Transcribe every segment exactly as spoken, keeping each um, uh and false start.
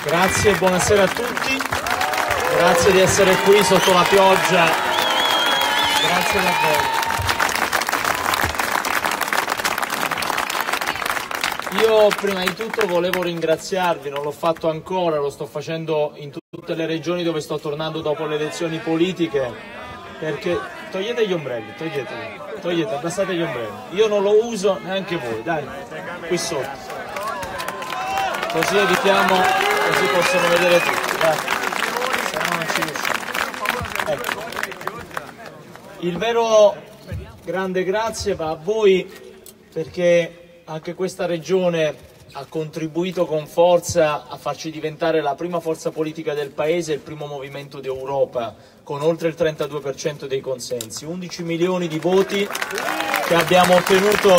Grazie, buonasera a tutti. Grazie di essere qui sotto la pioggia. Grazie davvero. Io prima di tutto volevo ringraziarvi, non l'ho fatto ancora, lo sto facendo in tutte le regioni dove sto tornando dopo le elezioni politiche, perché togliete gli ombrelli, toglieteli, togliete, abbassate gli ombrelli. Io non lo uso, neanche voi, dai, qui sotto. Così evitiamo, così possono vedere tutti, dai. Se no non ci riusciamo. Ecco. Il vero grande grazie va a voi, perché anche questa regione ha contribuito con forza a farci diventare la prima forza politica del Paese e il primo movimento d'Europa, con oltre il trentadue per cento dei consensi, undici milioni di voti che abbiamo ottenuto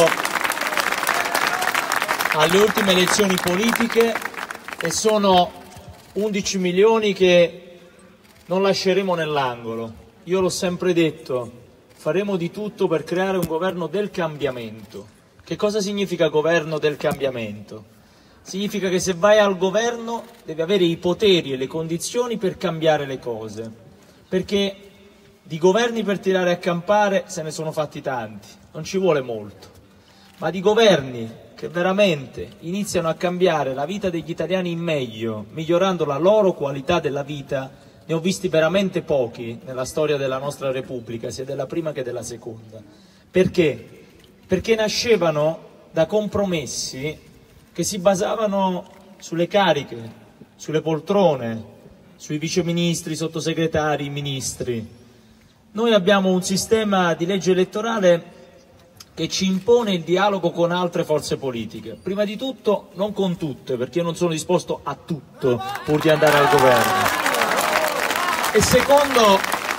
alle ultime elezioni politiche, e sono undici milioni che non lasceremo nell'angolo. Io l'ho sempre detto, faremo di tutto per creare un governo del cambiamento. Che cosa significa governo del cambiamento? Significa che se vai al governo devi avere i poteri e le condizioni per cambiare le cose, perché di governi per tirare a campare se ne sono fatti tanti, non ci vuole molto, ma di governi che veramente iniziano a cambiare la vita degli italiani in meglio, migliorando la loro qualità della vita, ne ho visti veramente pochi nella storia della nostra Repubblica, sia della prima che della seconda. Perché? Perché nascevano da compromessi che si basavano sulle cariche, sulle poltrone, sui viceministri, sottosegretari, ministri. Noi abbiamo un sistema di legge elettorale che ci impone il dialogo con altre forze politiche. Prima di tutto non con tutte, perché io non sono disposto a tutto pur di andare al governo. E secondo,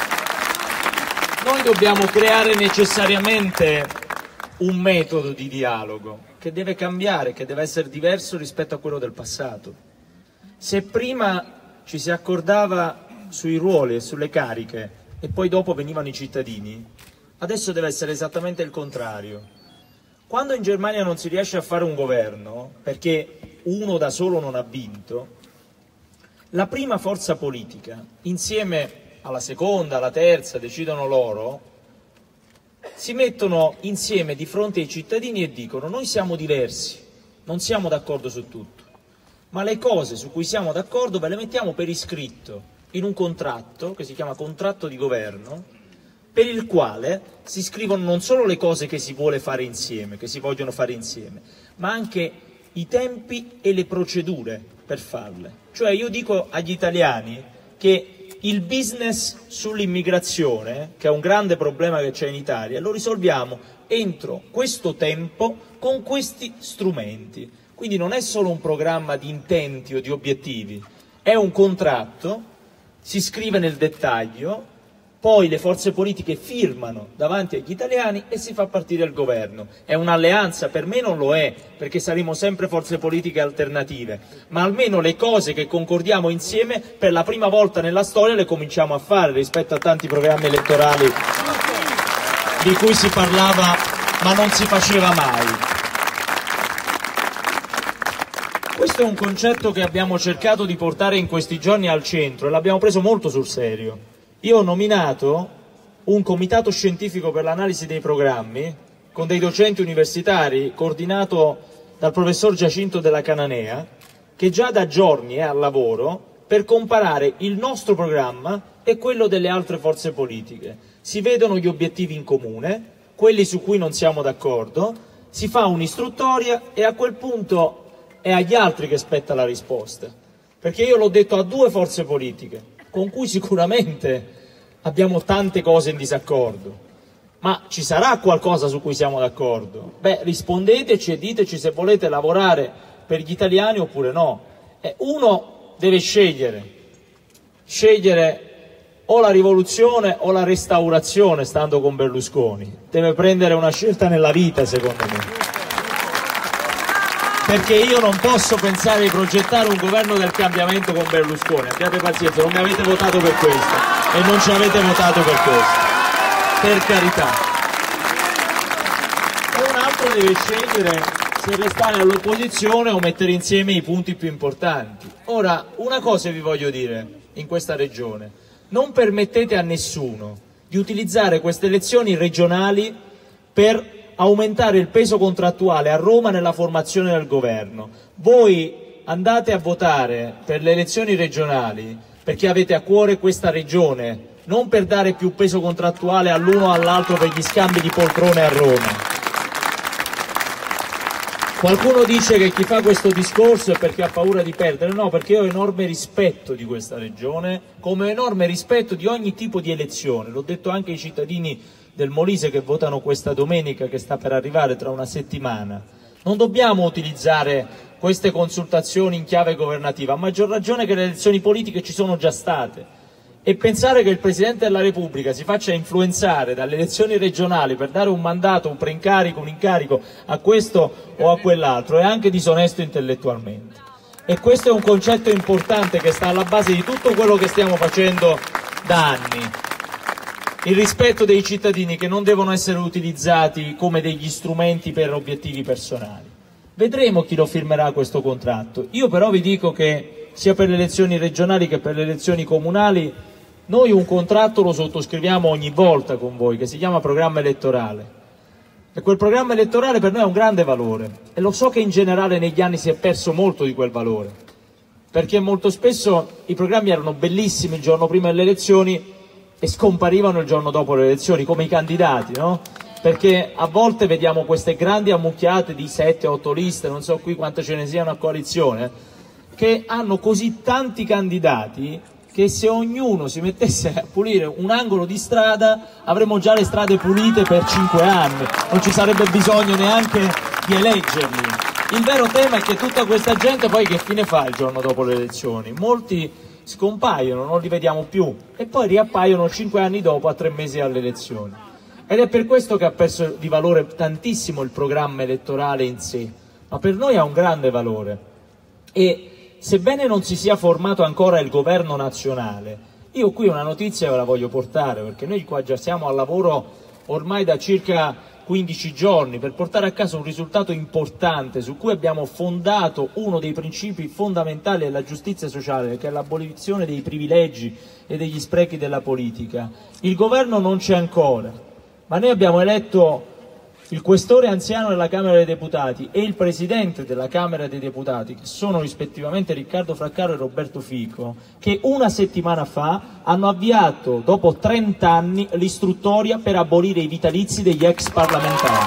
noi dobbiamo creare necessariamente un metodo di dialogo che deve cambiare, che deve essere diverso rispetto a quello del passato. Se prima ci si accordava sui ruoli e sulle cariche e poi dopo venivano i cittadini, adesso deve essere esattamente il contrario. Quando in Germania non si riesce a fare un governo, perché uno da solo non ha vinto, la prima forza politica, insieme alla seconda, alla terza, decidono loro, si mettono insieme di fronte ai cittadini e dicono: noi siamo diversi, non siamo d'accordo su tutto, ma le cose su cui siamo d'accordo ve le mettiamo per iscritto in un contratto che si chiama contratto di governo, per il quale si scrivono non solo le cose che si vuole fare insieme, che si vogliono fare insieme, ma anche i tempi e le procedure per farle. Cioè io dico agli italiani che il business sull'immigrazione, che è un grande problema che c'è in Italia, lo risolviamo entro questo tempo con questi strumenti. Quindi non è solo un programma di intenti o di obiettivi, è un contratto, si scrive nel dettaglio, poi le forze politiche firmano davanti agli italiani e si fa partire il governo. È un'alleanza? Per me non lo è, perché saremo sempre forze politiche alternative, ma almeno le cose che concordiamo insieme per la prima volta nella storia le cominciamo a fare rispetto a tanti programmi elettorali di cui si parlava ma non si faceva mai. Questo è un concetto che abbiamo cercato di portare in questi giorni al centro e l'abbiamo preso molto sul serio. Io ho nominato un comitato scientifico per l'analisi dei programmi con dei docenti universitari, coordinato dal professor Giacinto della Cananea, che già da giorni è al lavoro per comparare il nostro programma e quello delle altre forze politiche. Si vedono gli obiettivi in comune, quelli su cui non siamo d'accordo, si fa un'istruttoria e a quel punto è agli altri che spetta la risposta. Perché io l'ho detto a due forze politiche, con cui sicuramente abbiamo tante cose in disaccordo, ma ci sarà qualcosa su cui siamo d'accordo? Beh, rispondeteci e diteci se volete lavorare per gli italiani oppure no. Eh, uno deve scegliere, scegliere o la rivoluzione o la restaurazione stando con Berlusconi. Deve prendere una scelta nella vita, secondo me. Perché io non posso pensare di progettare un governo del cambiamento con Berlusconi. Abbiate pazienza, non mi avete votato per questo e non ci avete votato per questo, per carità. E un altro deve scegliere se restare all'opposizione o mettere insieme i punti più importanti. Ora, una cosa vi voglio dire in questa regione: non permettete a nessuno di utilizzare queste elezioni regionali per aumentare il peso contrattuale a Roma nella formazione del governo. Voi andate a votare per le elezioni regionali perché avete a cuore questa regione, non per dare più peso contrattuale all'uno o all'altro per gli scambi di poltrone a Roma. Qualcuno dice che chi fa questo discorso è perché ha paura di perdere. No, perché io ho enorme rispetto di questa regione, come enorme rispetto di ogni tipo di elezione. L'ho detto anche ai cittadini del Molise che votano questa domenica, che sta per arrivare tra una settimana. Non dobbiamo utilizzare queste consultazioni in chiave governativa, a maggior ragione che le elezioni politiche ci sono già state. E pensare che il Presidente della Repubblica si faccia influenzare dalle elezioni regionali per dare un mandato, un preincarico, un incarico a questo o a quell'altro è anche disonesto intellettualmente. E questo è un concetto importante che sta alla base di tutto quello che stiamo facendo da anni. Il rispetto dei cittadini, che non devono essere utilizzati come degli strumenti per obiettivi personali. Vedremo chi lo firmerà questo contratto. Io però vi dico che sia per le elezioni regionali che per le elezioni comunali noi un contratto lo sottoscriviamo ogni volta con voi, che si chiama programma elettorale. E quel programma elettorale per noi ha un grande valore, e lo so che in generale negli anni si è perso molto di quel valore, perché molto spesso i programmi erano bellissimi il giorno prima delle elezioni e scomparivano il giorno dopo le elezioni, come i candidati, no? Perché a volte vediamo queste grandi ammucchiate di sette otto liste, non so qui quante ce ne siano a coalizione, che hanno così tanti candidati che se ognuno si mettesse a pulire un angolo di strada avremmo già le strade pulite per cinque anni, non ci sarebbe bisogno neanche di eleggerli. Il vero tema è che tutta questa gente poi che fine fa il giorno dopo le elezioni? Molti scompaiono, non li vediamo più e poi riappaiono cinque anni dopo, a tre mesi alle elezioni. Ed è per questo che ha perso di valore tantissimo il programma elettorale in sé, ma per noi ha un grande valore. E sebbene non si sia formato ancora il governo nazionale, io qui una notizia ve la voglio portare, perché noi qua già siamo al lavoro ormai da circa quindici giorni per portare a casa un risultato importante su cui abbiamo fondato uno dei principi fondamentali della giustizia sociale, che è l'abolizione dei privilegi e degli sprechi della politica. Il governo non c'è ancora, ma noi abbiamo eletto il questore anziano della Camera dei Deputati e il presidente della Camera dei Deputati, che sono rispettivamente Riccardo Fraccaro e Roberto Fico, che una settimana fa hanno avviato, dopo trenta anni, l'istruttoria per abolire i vitalizi degli ex parlamentari.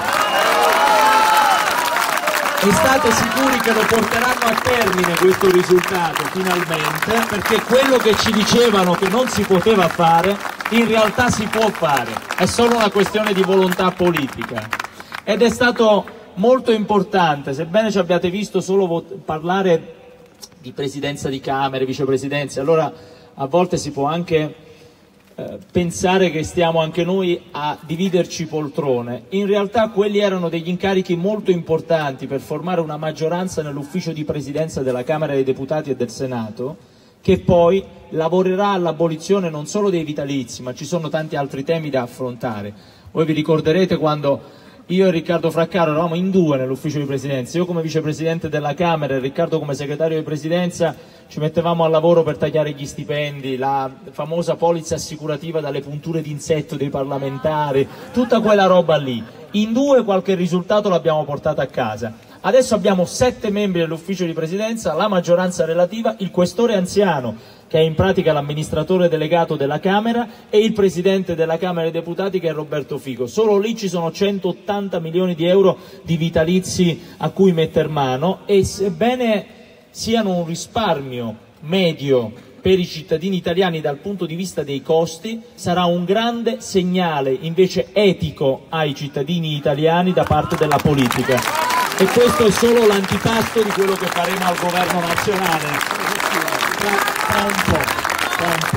E state sicuri che lo porteranno a termine questo risultato, finalmente, perché quello che ci dicevano che non si poteva fare, in realtà si può fare. È solo una questione di volontà politica. Ed è stato molto importante, sebbene ci abbiate visto solo parlare di presidenza di Camere, vicepresidenze, allora a volte si può anche eh, pensare che stiamo anche noi a dividerci poltrone. In realtà quelli erano degli incarichi molto importanti per formare una maggioranza nell'ufficio di presidenza della Camera dei Deputati e del Senato, che poi lavorerà all'abolizione non solo dei vitalizi, ma ci sono tanti altri temi da affrontare. Voi vi ricorderete quando io e Riccardo Fraccaro eravamo in due nell'ufficio di presidenza, io come vicepresidente della Camera e Riccardo come segretario di presidenza, ci mettevamo al lavoro per tagliare gli stipendi, la famosa polizza assicurativa dalle punture d'insetto dei parlamentari, tutta quella roba lì. In due qualche risultato l'abbiamo portata a casa. Adesso abbiamo sette membri dell'ufficio di presidenza, la maggioranza relativa, il questore anziano, che è in pratica l'amministratore delegato della Camera, e il presidente della Camera dei Deputati, che è Roberto Fico. Solo lì ci sono centottanta milioni di euro di vitalizi a cui metter mano, e sebbene siano un risparmio medio per i cittadini italiani dal punto di vista dei costi, sarà un grande segnale invece etico ai cittadini italiani da parte della politica. E questo è solo l'antipasto di quello che faremo al governo nazionale tra, tra un po', tra un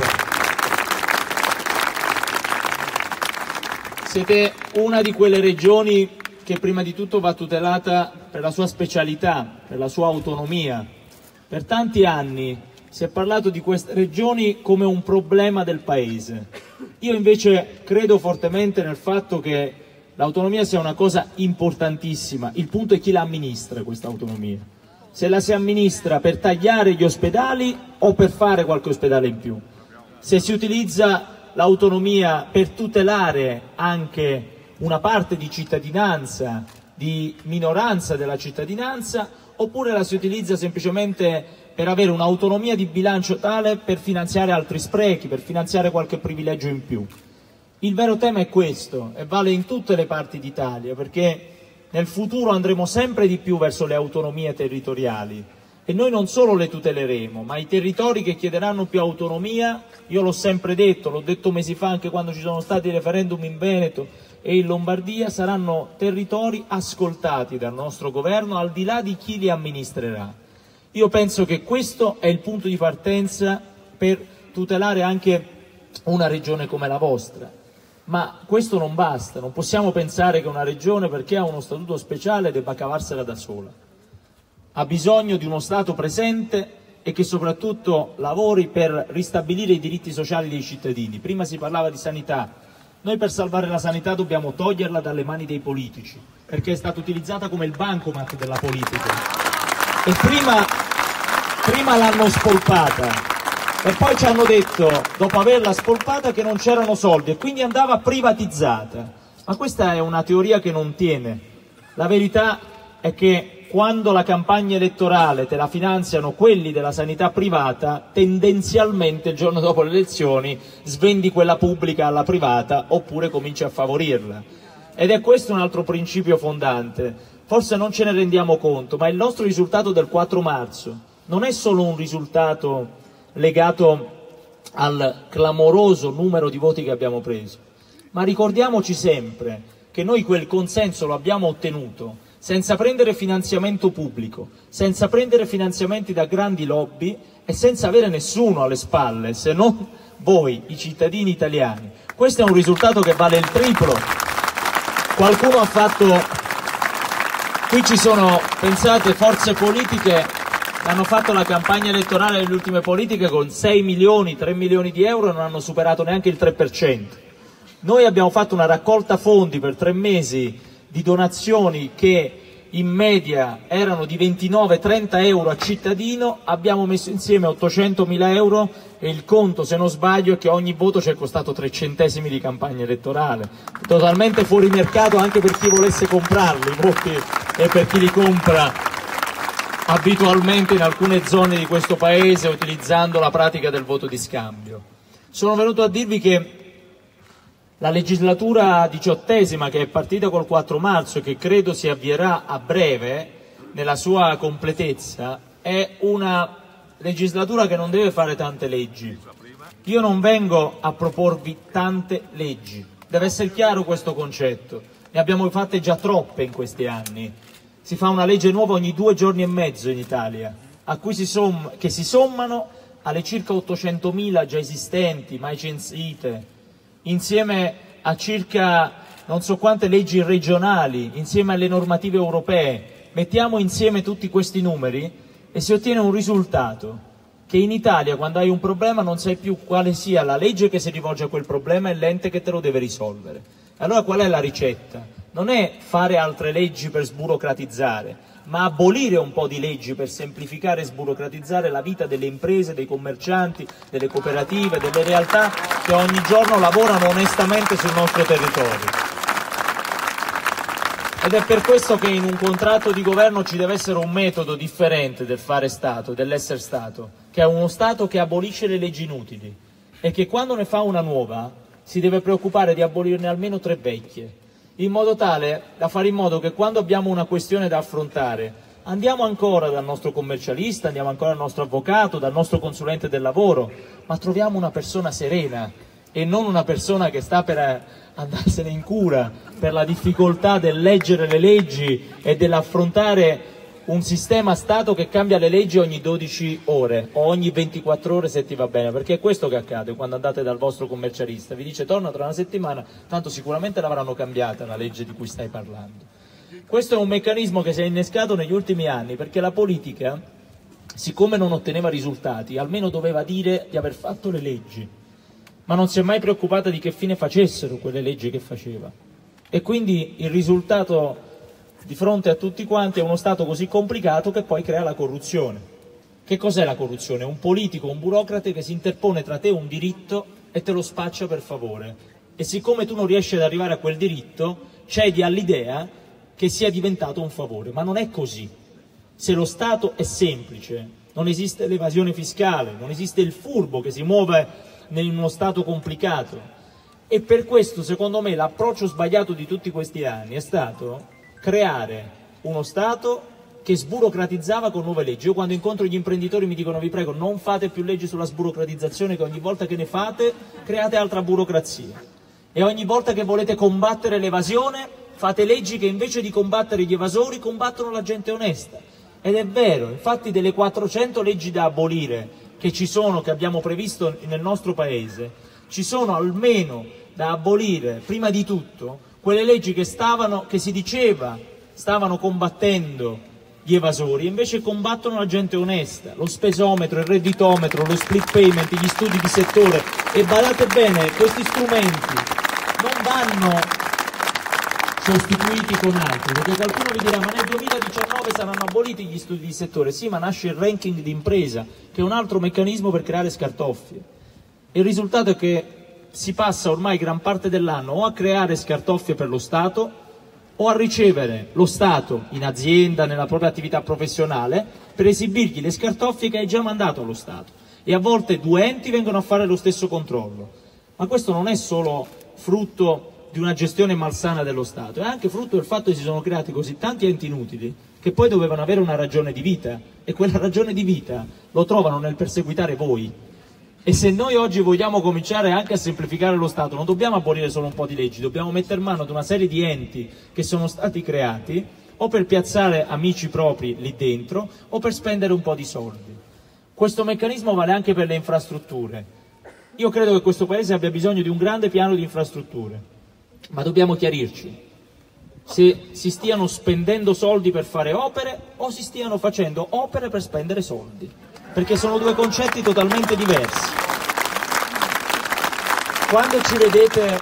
po'. Siete una di quelle regioni che prima di tutto va tutelata per la sua specialità, per la sua autonomia. Per tanti anni si è parlato di queste regioni come un problema del Paese. Io invece credo fortemente nel fatto che l'autonomia sia una cosa importantissima, il punto è chi la amministra questa autonomia. Se la si amministra per tagliare gli ospedali o per fare qualche ospedale in più. Se si utilizza l'autonomia per tutelare anche una parte di cittadinanza, di minoranza della cittadinanza, oppure la si utilizza semplicemente per avere un'autonomia di bilancio tale per finanziare altri sprechi, per finanziare qualche privilegio in più. Il vero tema è questo e vale in tutte le parti d'Italia, perché nel futuro andremo sempre di più verso le autonomie territoriali e noi non solo le tuteleremo, ma i territori che chiederanno più autonomia, io l'ho sempre detto, l'ho detto mesi fa anche quando ci sono stati i referendum in Veneto e in Lombardia, saranno territori ascoltati dal nostro governo al di là di chi li amministrerà. Io penso che questo è il punto di partenza per tutelare anche una regione come la vostra. Ma questo non basta, non possiamo pensare che una regione, perché ha uno statuto speciale, debba cavarsela da sola. Ha bisogno di uno Stato presente e che soprattutto lavori per ristabilire i diritti sociali dei cittadini. Prima si parlava di sanità. Noi per salvare la sanità dobbiamo toglierla dalle mani dei politici, perché è stata utilizzata come il bancomat della politica. E prima, prima l'hanno spolpata. E poi ci hanno detto, dopo averla spolpata, che non c'erano soldi e quindi andava privatizzata. Ma questa è una teoria che non tiene. La verità è che quando la campagna elettorale te la finanziano quelli della sanità privata, tendenzialmente il giorno dopo le elezioni svendi quella pubblica alla privata oppure cominci a favorirla. Ed è questo un altro principio fondante. Forse non ce ne rendiamo conto, ma il nostro risultato del quattro marzo non è solo un risultato legato al clamoroso numero di voti che abbiamo preso, ma ricordiamoci sempre che noi quel consenso lo abbiamo ottenuto senza prendere finanziamento pubblico, senza prendere finanziamenti da grandi lobby e senza avere nessuno alle spalle se non voi, i cittadini italiani. Questo è un risultato che vale il triplo. Qualcuno ha fatto, qui ci sono, pensate, forze politiche hanno fatto la campagna elettorale delle ultime politiche con sei milioni, tre milioni di euro e non hanno superato neanche il tre per cento. Noi abbiamo fatto una raccolta fondi per tre mesi di donazioni che in media erano di ventinove trenta euro a cittadino, abbiamo messo insieme ottocentomila euro e il conto, se non sbaglio, è che ogni voto ci è costato tre centesimi di campagna elettorale. Totalmente fuori mercato anche per chi volesse comprarli, i voti e per chi li compra abitualmente in alcune zone di questo paese utilizzando la pratica del voto di scambio. Sono venuto a dirvi che la legislatura diciottesima, che è partita col quattro marzo e che credo si avvierà a breve nella sua completezza, è una legislatura che non deve fare tante leggi. Io non vengo a proporvi tante leggi, deve essere chiaro questo concetto, ne abbiamo fatte già troppe in questi anni. Si fa una legge nuova ogni due giorni e mezzo in Italia, a cui si somm- che si sommano alle circa ottocentomila già esistenti, mai censite, insieme a circa non so quante leggi regionali, insieme alle normative europee. Mettiamo insieme tutti questi numeri e si ottiene un risultato, che in Italia quando hai un problema non sai più quale sia la legge che si rivolge a quel problema e l'ente che te lo deve risolvere. Allora qual è la ricetta? Non è fare altre leggi per sburocratizzare, ma abolire un po' di leggi per semplificare e sburocratizzare la vita delle imprese, dei commercianti, delle cooperative, delle realtà che ogni giorno lavorano onestamente sul nostro territorio. Ed è per questo che in un contratto di governo ci deve essere un metodo differente del fare Stato, dell'essere Stato, che è uno Stato che abolisce le leggi inutili e che quando ne fa una nuova si deve preoccupare di abolirne almeno tre vecchie, in modo tale da fare in modo che quando abbiamo una questione da affrontare andiamo ancora dal nostro commercialista, andiamo ancora dal nostro avvocato, dal nostro consulente del lavoro, ma troviamo una persona serena e non una persona che sta per andarsene in cura per la difficoltà del leggere le leggi e dell'affrontare un sistema Stato che cambia le leggi ogni dodici ore o ogni ventiquattro ore se ti va bene, perché è questo che accade quando andate dal vostro commercialista, vi dice torna tra una settimana, tanto sicuramente l'avranno cambiata la legge di cui stai parlando. Questo è un meccanismo che si è innescato negli ultimi anni perché la politica, siccome non otteneva risultati, almeno doveva dire di aver fatto le leggi, ma non si è mai preoccupata di che fine facessero quelle leggi che faceva. E quindi il risultato di fronte a tutti quanti è uno Stato così complicato che poi crea la corruzione. Che cos'è la corruzione? Un politico, un burocrate che si interpone tra te e un diritto e te lo spaccia per favore. E siccome tu non riesci ad arrivare a quel diritto, cedi all'idea che sia diventato un favore. Ma non è così. Se lo Stato è semplice, non esiste l'evasione fiscale, non esiste il furbo che si muove in uno Stato complicato. E per questo, secondo me, l'approccio sbagliato di tutti questi anni è stato creare uno Stato che sburocratizzava con nuove leggi. Io quando incontro gli imprenditori mi dicono: vi prego, non fate più leggi sulla sburocratizzazione, che ogni volta che ne fate create altra burocrazia. E ogni volta che volete combattere l'evasione fate leggi che invece di combattere gli evasori combattono la gente onesta. Ed è vero, infatti delle quattrocento leggi da abolire che ci sono, che abbiamo previsto nel nostro Paese, ci sono almeno da abolire, prima di tutto, quelle leggi che stavano, che si diceva stavano combattendo gli evasori, invece combattono la gente onesta, lo spesometro, il redditometro, lo split payment, gli studi di settore. E badate bene, questi strumenti non vanno sostituiti con altri, perché qualcuno mi dirà: ma nel duemiladiciannove saranno aboliti gli studi di settore. Sì, ma nasce il ranking di impresa, che è un altro meccanismo per creare scartoffie. E il risultato è che si passa ormai gran parte dell'anno o a creare scartoffie per lo Stato o a ricevere lo Stato in azienda, nella propria attività professionale, per esibirgli le scartoffie che hai già mandato allo Stato. E a volte due enti vengono a fare lo stesso controllo. Ma questo non è solo frutto di una gestione malsana dello Stato, è anche frutto del fatto che si sono creati così tanti enti inutili che poi dovevano avere una ragione di vita, e quella ragione di vita lo trovano nel perseguitare voi. E se noi oggi vogliamo cominciare anche a semplificare lo Stato, non dobbiamo abolire solo un po' di leggi, dobbiamo mettere mano ad una serie di enti che sono stati creati o per piazzare amici propri lì dentro o per spendere un po' di soldi. Questo meccanismo vale anche per le infrastrutture. Io credo che questo Paese abbia bisogno di un grande piano di infrastrutture, ma dobbiamo chiarirci se si stiano spendendo soldi per fare opere o si stiano facendo opere per spendere soldi, perché sono due concetti totalmente diversi. Quando ci vedete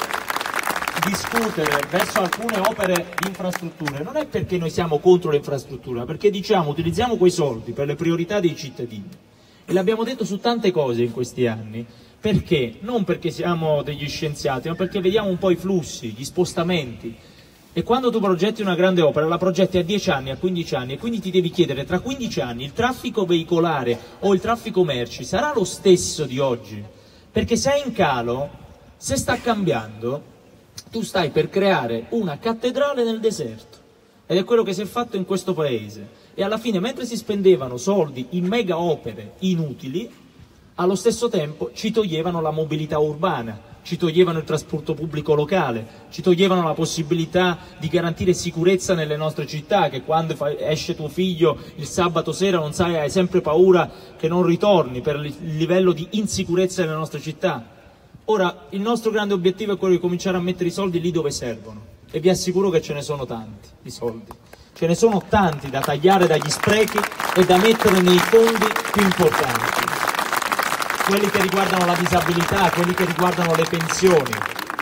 discutere verso alcune opere di infrastrutture, non è perché noi siamo contro le infrastrutture, ma perché diciamo: utilizziamo quei soldi per le priorità dei cittadini. E l'abbiamo detto su tante cose in questi anni. Perché? Non perché siamo degli scienziati, ma perché vediamo un po' i flussi, gli spostamenti. E quando tu progetti una grande opera, la progetti a dieci anni, a quindici anni, e quindi ti devi chiedere: tra quindici anni il traffico veicolare o il traffico merci sarà lo stesso di oggi? Perché se è in calo, se sta cambiando, tu stai per creare una cattedrale nel deserto. Ed è quello che si è fatto in questo Paese. E alla fine, mentre si spendevano soldi in mega opere inutili, allo stesso tempo ci toglievano la mobilità urbana, ci toglievano il trasporto pubblico locale, ci toglievano la possibilità di garantire sicurezza nelle nostre città, che quando esce tuo figlio il sabato sera non sai, hai sempre paura che non ritorni per il livello di insicurezza nelle nostre città. Ora, il nostro grande obiettivo è quello di cominciare a mettere i soldi lì dove servono, e vi assicuro che ce ne sono tanti di soldi. Ce ne sono tanti da tagliare dagli sprechi e da mettere nei fondi più importanti. Quelli che riguardano la disabilità, quelli che riguardano le pensioni.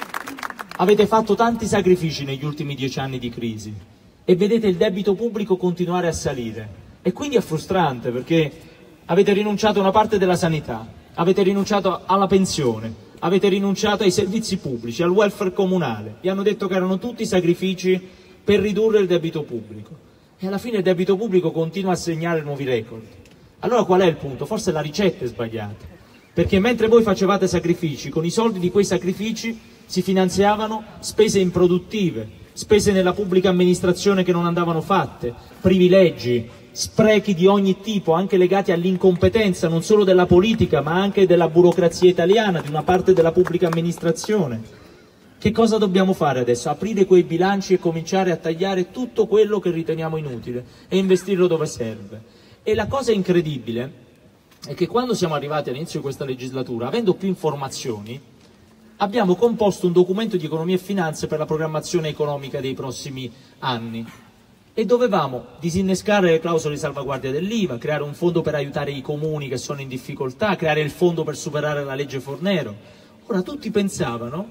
Avete fatto tanti sacrifici negli ultimi dieci anni di crisi e vedete il debito pubblico continuare a salire. E quindi è frustrante, perché avete rinunciato a una parte della sanità, avete rinunciato alla pensione, avete rinunciato ai servizi pubblici, al welfare comunale. Vi hanno detto che erano tutti sacrifici per ridurre il debito pubblico. E alla fine il debito pubblico continua a segnare nuovi record. Allora qual è il punto? Forse la ricetta è sbagliata. Perché mentre voi facevate sacrifici, con i soldi di quei sacrifici si finanziavano spese improduttive, spese nella pubblica amministrazione che non andavano fatte, privilegi, sprechi di ogni tipo, anche legati all'incompetenza non solo della politica ma anche della burocrazia italiana, di una parte della pubblica amministrazione. Che cosa dobbiamo fare adesso? Aprire quei bilanci e cominciare a tagliare tutto quello che riteniamo inutile e investirlo dove serve. E la cosa incredibile è che quando siamo arrivati all'inizio di questa legislatura, avendo più informazioni, abbiamo composto un documento di economia e finanze per la programmazione economica dei prossimi anni e dovevamo disinnescare le clausole di salvaguardia dell'I V A, creare un fondo per aiutare i comuni che sono in difficoltà, creare il fondo per superare la legge Fornero. Ora tutti pensavano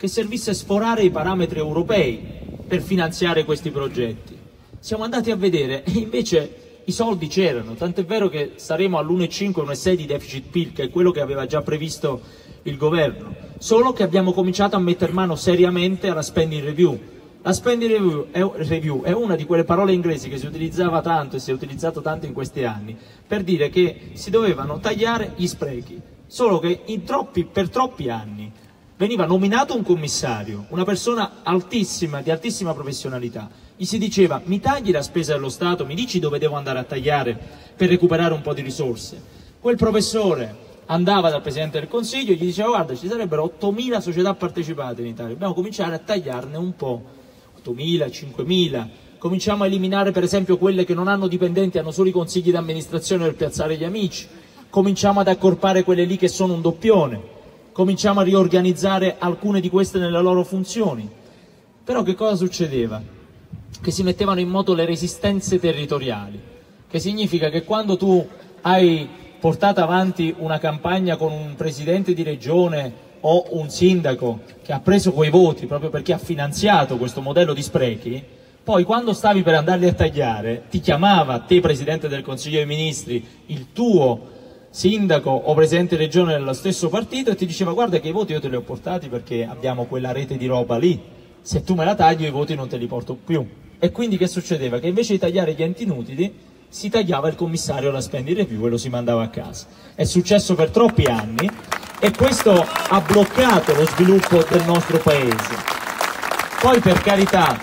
che servisse sforare i parametri europei per finanziare questi progetti. Siamo andati a vedere e invece i soldi c'erano, tant'è vero che saremo all'uno virgola cinque uno virgola sei di deficit P I L, che è quello che aveva già previsto il governo, solo che abbiamo cominciato a mettere mano seriamente alla spending review. La spending review è, review è una di quelle parole inglesi che si utilizzava tanto e si è utilizzato tanto in questi anni per dire che si dovevano tagliare gli sprechi, solo che in troppi, per troppi anni veniva nominato un commissario, una persona altissima, di altissima professionalità, gli si diceva: mi tagli la spesa dello Stato, mi dici dove devo andare a tagliare per recuperare un po' di risorse. Quel professore andava dal Presidente del Consiglio e gli diceva: guarda, ci sarebbero ottomila società partecipate in Italia, dobbiamo cominciare a tagliarne un po', ottomila, cinquemila, cominciamo a eliminare per esempio quelle che non hanno dipendenti, hanno solo i consigli d'amministrazione per piazzare gli amici, cominciamo ad accorpare quelle lì che sono un doppione, cominciamo a riorganizzare alcune di queste nelle loro funzioni. Però che cosa succedeva? Che si mettevano in moto le resistenze territoriali, che significa che quando tu hai portato avanti una campagna con un presidente di regione o un sindaco che ha preso quei voti proprio perché ha finanziato questo modello di sprechi, poi quando stavi per andarli a tagliare ti chiamava te Presidente del Consiglio dei Ministri, il tuo sindaco o presidente di regione dello stesso partito e ti diceva: guarda che i voti io te li ho portati perché abbiamo quella rete di roba lì, se tu me la tagli i voti non te li porto più. E quindi che succedeva? Che invece di tagliare gli enti inutili si tagliava il commissario alla spending review e lo si mandava a casa. È successo per troppi anni e questo ha bloccato lo sviluppo del nostro paese. Poi, per carità,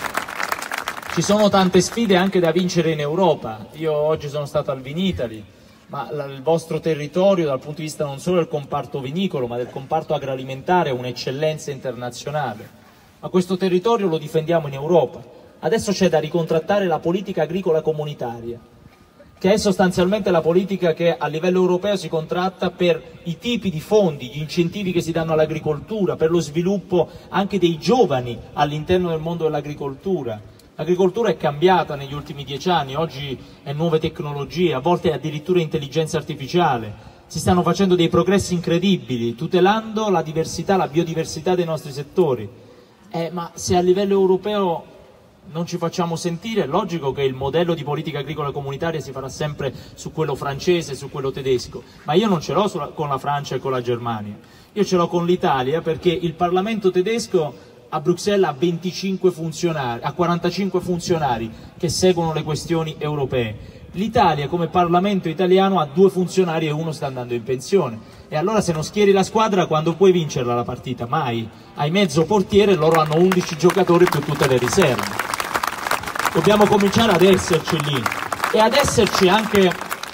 ci sono tante sfide anche da vincere in Europa. Io oggi sono stato al Vinitaly, ma il vostro territorio dal punto di vista non solo del comparto vinicolo ma del comparto agroalimentare è un'eccellenza internazionale. Ma questo territorio lo difendiamo in Europa. Adesso c'è da ricontrattare la politica agricola comunitaria, che è sostanzialmente la politica che a livello europeo si contratta per i tipi di fondi, gli incentivi che si danno all'agricoltura, per lo sviluppo anche dei giovani all'interno del mondo dell'agricoltura. L'agricoltura è cambiata negli ultimi dieci anni, oggi è nuove tecnologie, a volte è addirittura intelligenza artificiale. Si stanno facendo dei progressi incredibili, tutelando la diversità, la biodiversità dei nostri settori. Eh, ma se a livello europeo non ci facciamo sentire, è logico che il modello di politica agricola comunitaria si farà sempre su quello francese, su quello tedesco, ma io non ce l'ho con la Francia e con la Germania, io ce l'ho con l'Italia perché il Parlamento tedesco a Bruxelles ha venticinque funzionari, ha quarantacinque funzionari che seguono le questioni europee. L'Italia come Parlamento italiano ha due funzionari e uno sta andando in pensione. E allora se non schieri la squadra quando puoi vincerla la partita? Mai. Hai mezzo portiere e loro hanno undici giocatori più tutte le riserve. Dobbiamo cominciare ad esserci lì e ad esserci anche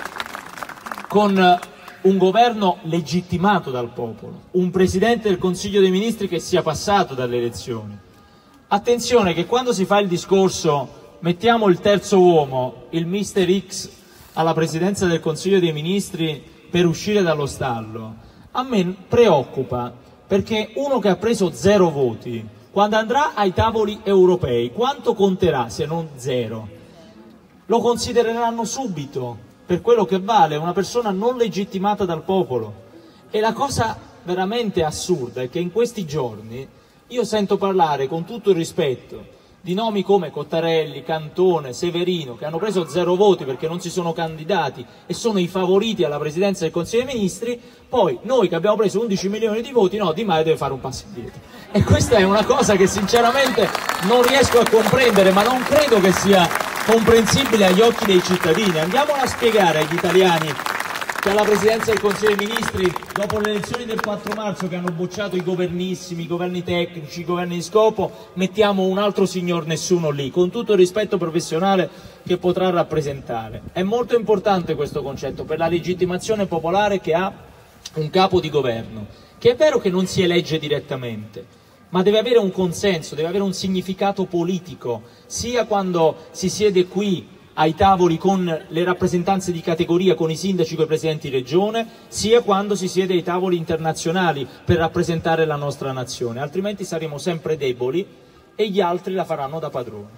con un governo legittimato dal popolo, un Presidente del Consiglio dei Ministri che sia passato dalle elezioni. Attenzione che quando si fa il discorso mettiamo il terzo uomo, il mister X, alla Presidenza del Consiglio dei Ministri per uscire dallo stallo, a me preoccupa perché uno che ha preso zero voti, quando andrà ai tavoli europei, quanto conterà se non zero? Lo considereranno subito per quello che vale, una persona non legittimata dal popolo. E la cosa veramente assurda è che in questi giorni io sento parlare, con tutto il rispetto, di nomi come Cottarelli, Cantone, Severino, che hanno preso zero voti perché non si sono candidati e sono i favoriti alla Presidenza del Consiglio dei Ministri, poi noi che abbiamo preso undici milioni di voti, no, Di Maio deve fare un passo indietro. E questa è una cosa che sinceramente non riesco a comprendere, ma non credo che sia comprensibile agli occhi dei cittadini. Andiamola a spiegare agli italiani che alla Presidenza del Consiglio dei Ministri, dopo le elezioni del quattro marzo che hanno bocciato i governissimi, i governi tecnici, i governi di scopo, mettiamo un altro signor nessuno lì, con tutto il rispetto professionale che potrà rappresentare. È molto importante questo concetto per la legittimazione popolare che ha un capo di governo, che è vero che non si elegge direttamente, ma deve avere un consenso, deve avere un significato politico, sia quando si siede qui ai tavoli con le rappresentanze di categoria, con i sindaci, con i presidenti di regione, sia quando si siede ai tavoli internazionali per rappresentare la nostra nazione, altrimenti saremo sempre deboli e gli altri la faranno da padroni.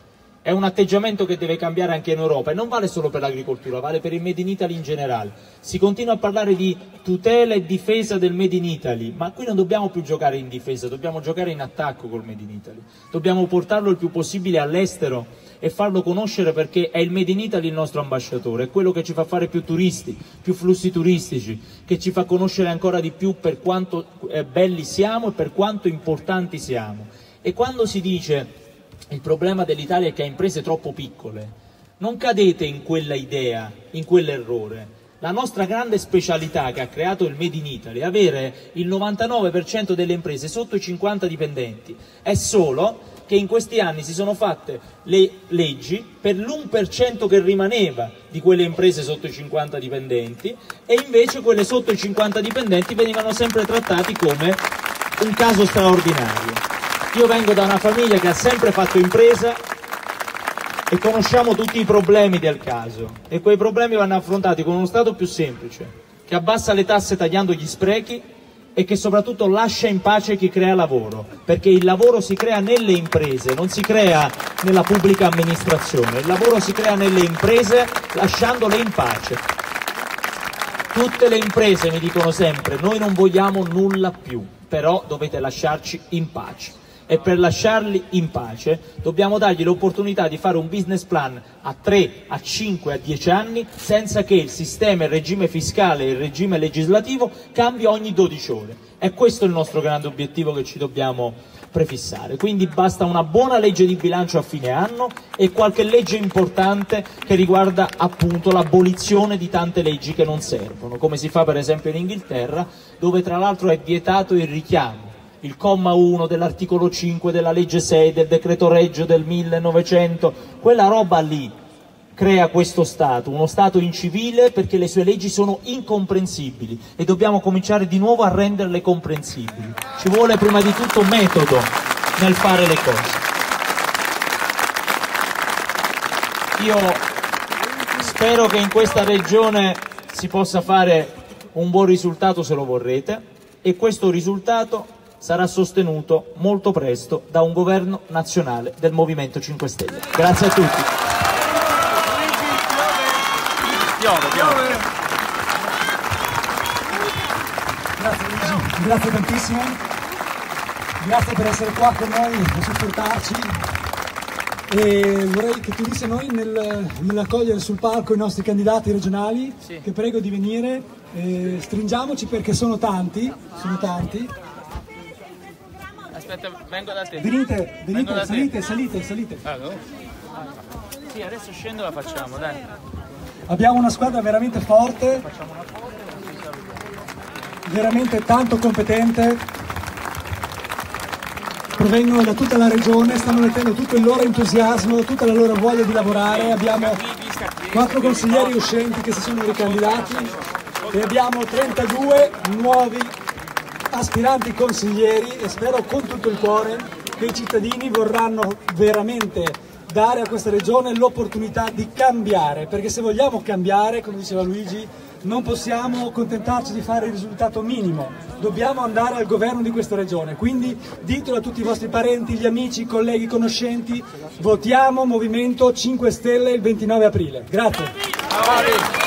È un atteggiamento che deve cambiare anche in Europa e non vale solo per l'agricoltura, vale per il Made in Italy in generale. Si continua a parlare di tutela e difesa del Made in Italy, ma qui non dobbiamo più giocare in difesa, dobbiamo giocare in attacco col Made in Italy. Dobbiamo portarlo il più possibile all'estero e farlo conoscere, perché è il Made in Italy il nostro ambasciatore, è quello che ci fa fare più turisti, più flussi turistici, che ci fa conoscere ancora di più per quanto eh, belli siamo e per quanto importanti siamo. E quando si dice il problema dell'Italia è che ha imprese troppo piccole, non cadete in quella idea, in quell'errore. La nostra grande specialità che ha creato il Made in Italy è avere il novantanove per cento delle imprese sotto i cinquanta dipendenti. È solo che in questi anni si sono fatte le leggi per l'uno per cento che rimaneva di quelle imprese sotto i cinquanta dipendenti, e invece quelle sotto i cinquanta dipendenti venivano sempre trattati come un caso straordinario. Io vengo da una famiglia che ha sempre fatto impresa e conosciamo tutti i problemi del caso, e quei problemi vanno affrontati con uno Stato più semplice, che abbassa le tasse tagliando gli sprechi e che soprattutto lascia in pace chi crea lavoro, perché il lavoro si crea nelle imprese, non si crea nella pubblica amministrazione, il lavoro si crea nelle imprese lasciandole in pace. Tutte le imprese mi dicono sempre: noi non vogliamo nulla più, però dovete lasciarci in pace. E per lasciarli in pace dobbiamo dargli l'opportunità di fare un business plan a tre, a cinque, a dieci anni, senza che il sistema, il regime fiscale e il regime legislativo cambi ogni dodici ore. E questo è il nostro grande obiettivo che ci dobbiamo prefissare. Quindi basta una buona legge di bilancio a fine anno e qualche legge importante che riguarda appunto l'abolizione di tante leggi che non servono, come si fa per esempio in Inghilterra, dove tra l'altro è vietato il richiamo. Il comma uno dell'articolo cinque della legge sei del decreto Reggio del millenovecento, quella roba lì crea questo Stato, uno Stato incivile, perché le sue leggi sono incomprensibili e dobbiamo cominciare di nuovo a renderle comprensibili. Ci vuole prima di tutto metodo nel fare le cose. Io spero che in questa regione si possa fare un buon risultato, se lo vorrete, e questo risultato sarà sostenuto molto presto da un governo nazionale del Movimento cinque Stelle. Grazie a tutti. Piove, piove. Grazie Luigi, grazie tantissimo, grazie per essere qua con noi e supportarci, e vorrei che tu dissi a noi nel, nell'accogliere sul palco i nostri candidati regionali, sì, che prego di venire, eh, stringiamoci perché sono tanti, sono tanti. Aspetta, vengo da te. Venite, venite, da salite, te. salite, salite. Ah, no? Sì, adesso scendo e la facciamo, dai. Abbiamo una squadra veramente forte, veramente tanto competente, provengono da tutta la regione, stanno mettendo tutto il loro entusiasmo, tutta la loro voglia di lavorare. Abbiamo quattro consiglieri uscenti che si sono ricandidati e abbiamo trentadue nuovi aspiranti consiglieri, e spero con tutto il cuore che i cittadini vorranno veramente dare a questa regione l'opportunità di cambiare, perché se vogliamo cambiare, come diceva Luigi, non possiamo accontentarci di fare il risultato minimo, dobbiamo andare al governo di questa regione. Quindi ditelo a tutti i vostri parenti, gli amici, i colleghi, i conoscenti: votiamo Movimento cinque Stelle il ventinove aprile. Grazie.